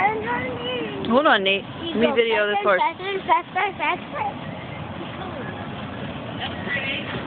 Hold on, Nate. Let me video this horse. Fast.